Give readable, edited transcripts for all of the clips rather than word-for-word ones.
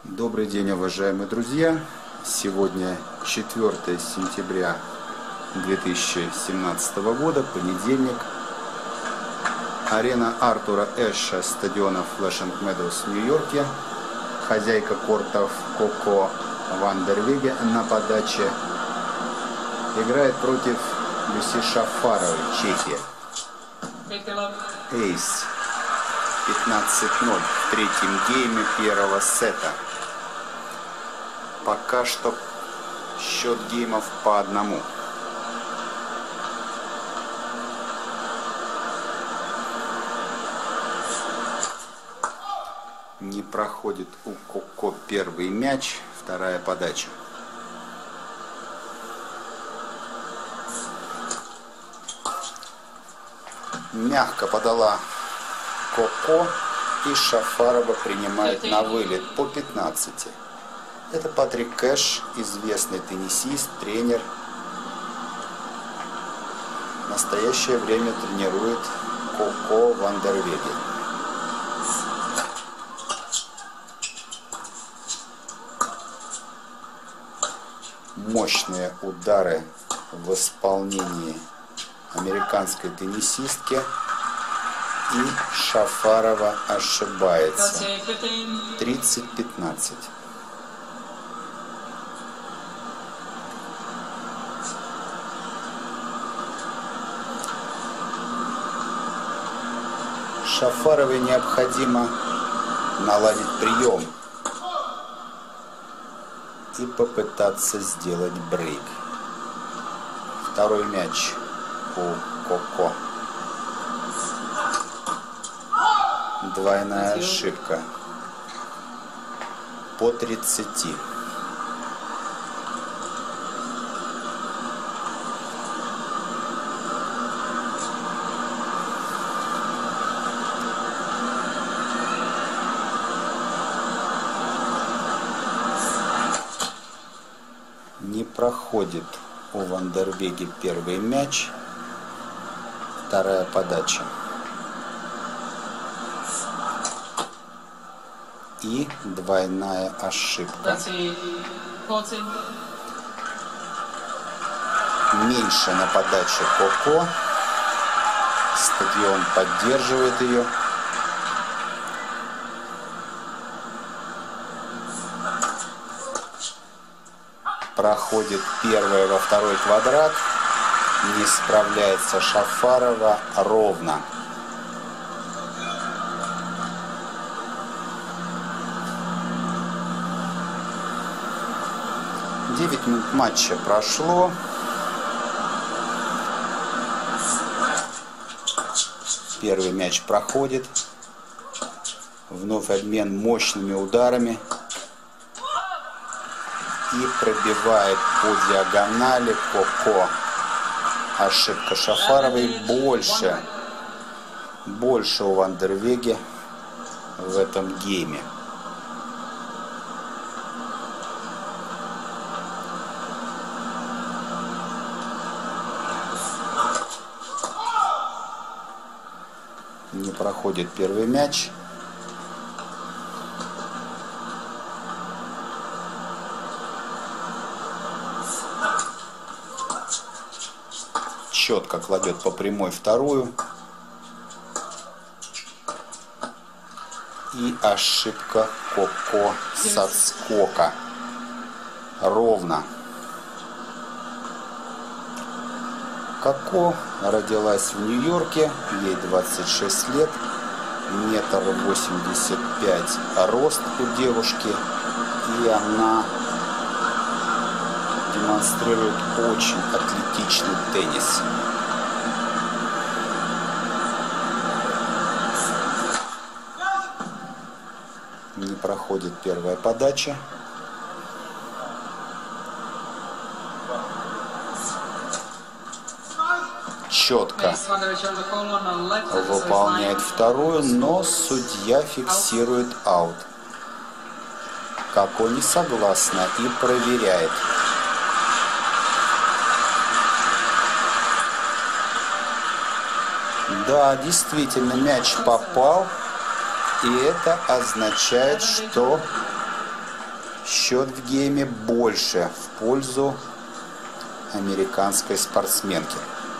Добрый день, уважаемые друзья! Сегодня 4 сентября 2017 года, понедельник. Арена Артура Эша, стадиона Flushing Meadows в Нью-Йорке. Хозяйка кортов Коко Вандервеге на подаче играет против Люси Шафаровой, Чехия. Эйс 15-0 в третьем гейме первого сета. Пока что счет геймов по 1. Не проходит у Коко первый мяч, вторая подача. Мягко подала Коко, и Шафарова принимает на вылет по 15. Это Патрик Кэш, известный теннисист, тренер. В настоящее время тренирует Коко Вандервеге. Мощные удары в исполнении американской теннисистки. И Шафарова ошибается. 30-15. Шафаровой необходимо наладить прием и попытаться сделать брейк. Второй мяч у Коко. Двойная ошибка. По 30. Не проходит у Вандервеге первый мяч, вторая подача. И двойная ошибка. Меньше на подаче Коко. Стадион поддерживает ее. Проходит первая во второй квадрат. Не справляется Шафарова ровно. Девять минут матча прошло. Первый мяч проходит. Вновь обмен мощными ударами. И пробивает по диагонали Коко. Ошибка Шафаровой больше у Вандервеге в этом гейме. Не проходит первый мяч. Четко кладет по прямой вторую. И ошибка Коко с отскока. Ровно. Коко родилась в Нью-Йорке, ей 26 лет, 1,85 м рост у девушки, и она демонстрирует очень атлетичный теннис. Не проходит первая подача. Четко выполняет вторую, но судья фиксирует аут. Коко не согласна и проверяет. Да, действительно, мяч попал. И это означает, что Счет в гейме больше в пользу американской спортсменки.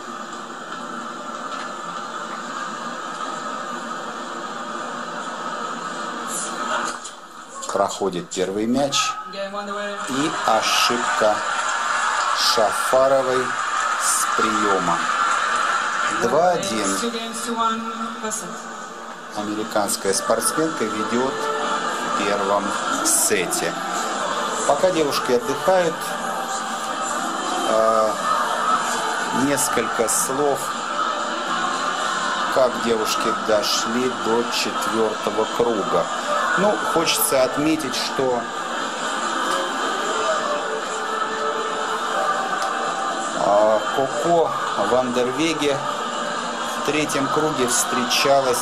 Проходит первый мяч. И ошибка Шафаровой с приема. 2-1. Американская спортсменка ведет в первом сете. Пока девушки отдыхают, несколько слов, как девушки дошли до 4-го круга. Ну, хочется отметить, что Коко Вандервеге в 3-м круге встречалась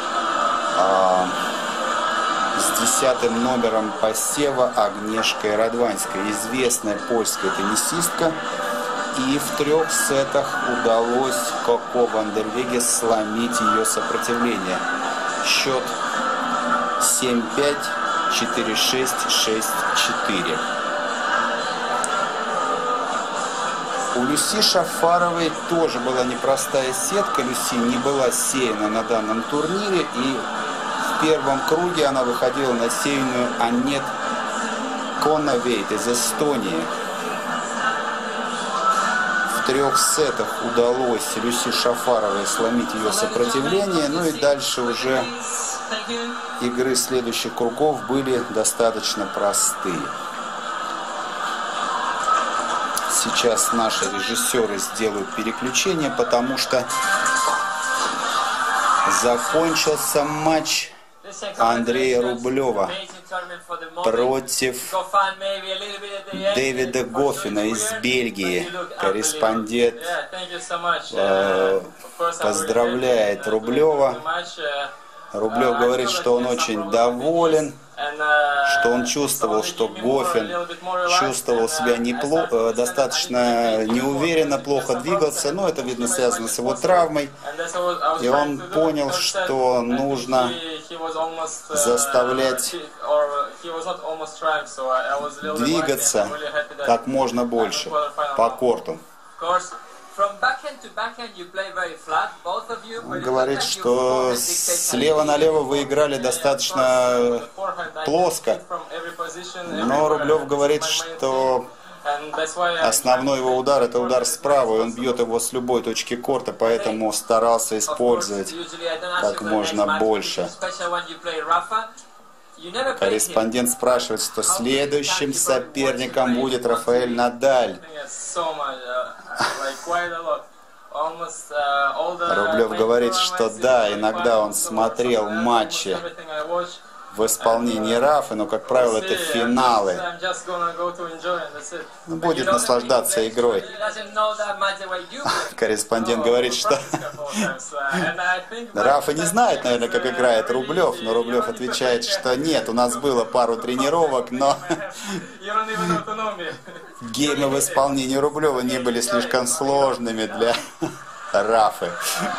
с 10-м номером посева Агнешкой Радванской, известная польская теннисистка. И в 3 сетах удалось Коко Вандервеге сломить ее сопротивление. Счет 7-5, 4-6, 6-4. У Люси Шафаровой тоже была непростая сетка. Люси не была сеяна на данном турнире. И в 1-м круге она выходила на сеянную Аннет Конавейт из Эстонии. В 3 сетах удалось Люси Шафаровой сломить ее сопротивление. Ну и дальше уже игры следующих кругов были достаточно простые. Сейчас наши режиссеры сделают переключение, потому что закончился матч Андрея Рублева против Дэвида Гоффина из Бельгии. Корреспондент поздравляет Рублева. Рублев говорит, что он очень доволен, что он чувствовал, что Гоффин чувствовал себя достаточно неуверенно, плохо двигался, но это, видно, связано с его травмой. И он понял, что нужно заставлять двигаться как можно больше по корту. Он говорит, что слева налево вы играли достаточно плоско, но Рублев говорит, что основной его удар — это удар справа, и он бьет его с любой точки корта, поэтому старался использовать как можно больше. Корреспондент спрашивает, что следующим соперником будет Рафаэль Надаль. Рублев говорит, что да, иногда он смотрел матчи в исполнении Рафы, но, как правило, это финалы. Будет наслаждаться игрой. Корреспондент говорит, что Рафа не знает, наверное, как играет Рублев, но Рублев отвечает, что нет, у нас было пару тренировок, но геймы в исполнении Рублева не были слишком сложными для Рафы.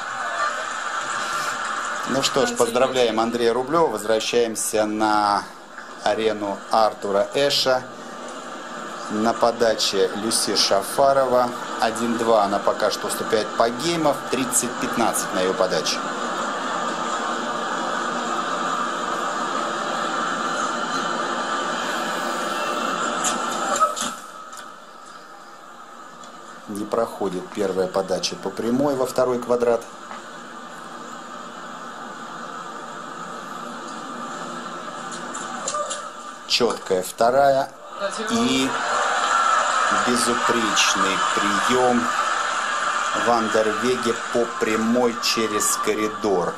Ну что ж, поздравляем Андрея Рублева. Возвращаемся на арену Артура Эша. На подаче Люси Шафарова. 1-2 она пока что уступает по геймам. 30-15 на ее подаче. Не проходит первая подача по прямой во 2-й квадрат. Четкая 2-я и безупречный прием Вандервеге по прямой через коридор.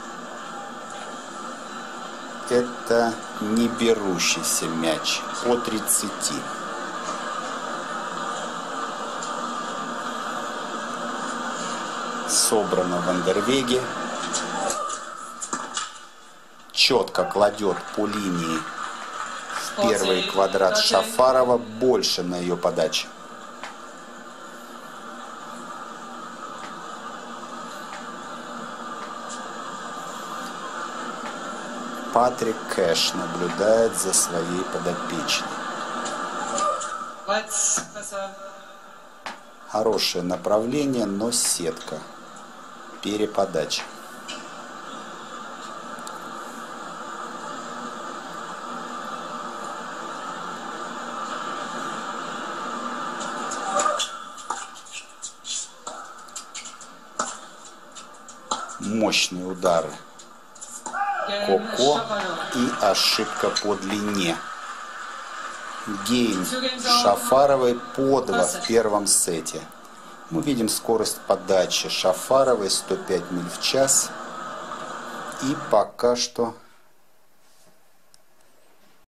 Это не берущийся мяч по 30. Собрано Вандервеге. Четко кладет по линии в 1-й квадрат Шафарова, больше на ее подаче. Патрик Кэш наблюдает за своей подопечной. Хорошее направление, но сетка. Переподача. Мощные удары Коко и ошибка по длине. Гейм Шафаровой по 2 в первом сете. Мы видим скорость подачи Шафаровой 105 миль в час. И пока что